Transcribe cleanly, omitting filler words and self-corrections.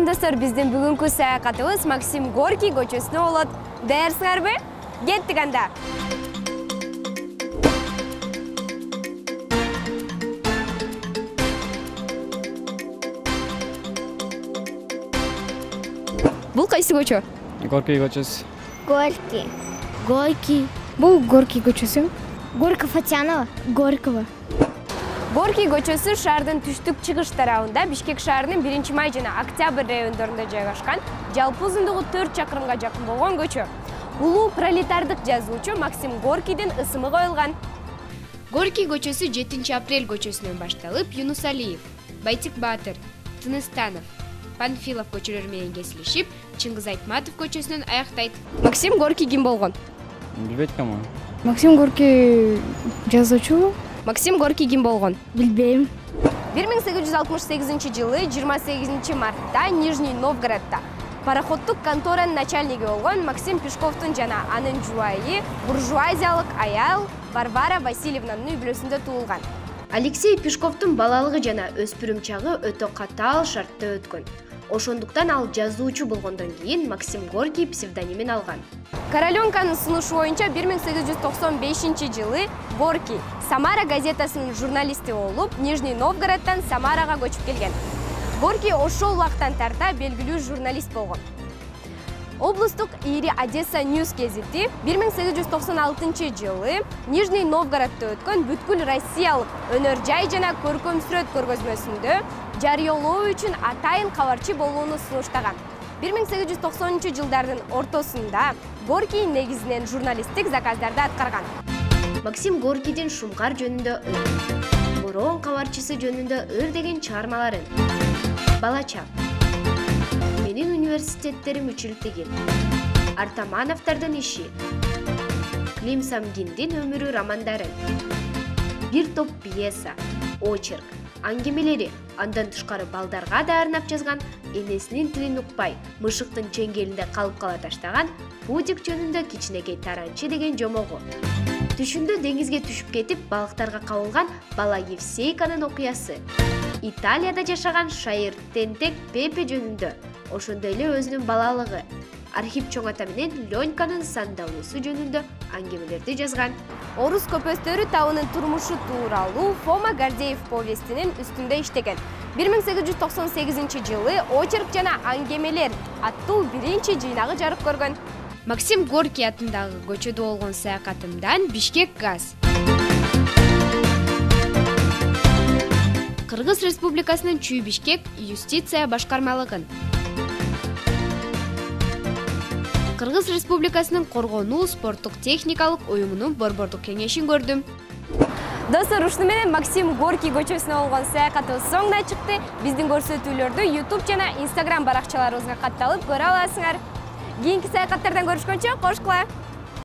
достор, биздин бүгүнкү саякатыбыз Максим Горький көчөсүнө болот. Даярсыңарбы? Кеттик анда. Бул кайсы көчө? Горький көчөсү. Горький. Бул Горький көчөсү. Горького Фатьянова. Горького. Горький көчөсү шаардын түштүк чыгыш тарабында Бишкек шаарынын 1-май жана Октябрь райондорунда жайгашкан, жалпы узундугу 4 чакырымга жакын болгон көчө. Улуу пролетардык жазуучу Максим Горькийдин ысымы коюлган. Горький көчөсү 7 апрель көчөсүнөн башталып, Юнус Алиев, Байтик Батыр, Тыныстанов, Панфилов көчөлөрү менен кесилишип, Чыңгыз Айтматов көчөсүнөн аяктайт. Максим Горький ким болгон? Билбейт кам. Максим Горький жазуучу. Максим Горький ким болгон? Билбейм. 1868-жылы 28 мартта Нижний Новгороддо пароходдук конторанын начальниги болгон Максим Пешковдун жана анын жубайы буржуазиялык аял Варвара Васильевнанын үй бүлөсүндө туулган. Алексей Пешковдун балалыгы жана өспүрүм чагы өтө катаал шартта өткөн. Ошондуктан ал жазуучу болгондон кийин Максим Горький псевдонимин алган. Короленканын сунушу боюнча 1895-жылы Горький Самара газетасынын журналисти болуп, Нижний Новгороддон Самарага көчүп келген. Горький ошол убактан тарта белгилүү журналист болгон. Облустук ири Одесса Ньюс гезити 1896-жылы Нижний Новгороддо өткөн бүткүл Россиялык өнөр жай жана көркөм сүрөт көргөзмөсүндө жарыялоо үчүн атайын кабарчы болууну сунуштаган. 1890-жылдардын ортосунда Горький негизинен журналисттик заказдарды аткарган. Максим Горькийдин Шумкар жөнүндө Борон кабарчысы жөнүндө деген чыгармаларын, Балачак, Менин университеттерим үчүлтеген, Артамановдордун иши, Клим Самгиндин өмүрү романдарын, бир топ пьеса, очерк, аңгемелери, андан тышкары балдарга да арнап жазган, энесинин тилин укпай, мышыктын чеңгелинде калып кала таштаган Пудик жөнүндө Кичинекей таранчы деген жомогу. Түшүндө деңизге түшүп кетип, балыктарга кабылган бала Евсейканын окуясы. Италияда жашаган шайыр Тентек Пепе жөнүндө, ошондой эле өзүнүн балалыгы, Архип чоң ата менен Лёньканын сандалуусу жөнүндө аңгемелерди жазган. Орус көпөстөрү табынын турмушу тууралуу Фома Гордеев повестинин үстүндө иштеген. 1898-жылы очерк жана аңгемелер аттуу биринчи жыйнагы жарык көргөн. Максим Горький атындагы көчөдө болгон саякатымдан Бишкек газ. Кыргыз Республикасынын Чүй Бишкек юстиция башкармалыгын, Кыргыз Республикасынын Коргонуу спорттук техникалык уюмунун борбордук кеңешин көрдүм. Достор, ушуну менен Максим Горький көчөсүнө болгон саякатыбыз соңуна чыкты. Биздин көрсөтүүлөрдү YouTube жана Instagram баракчаларыбызга катталып көрө аласыңар. Кийинки саякаттардан көрүшкөнчө, кош кыла!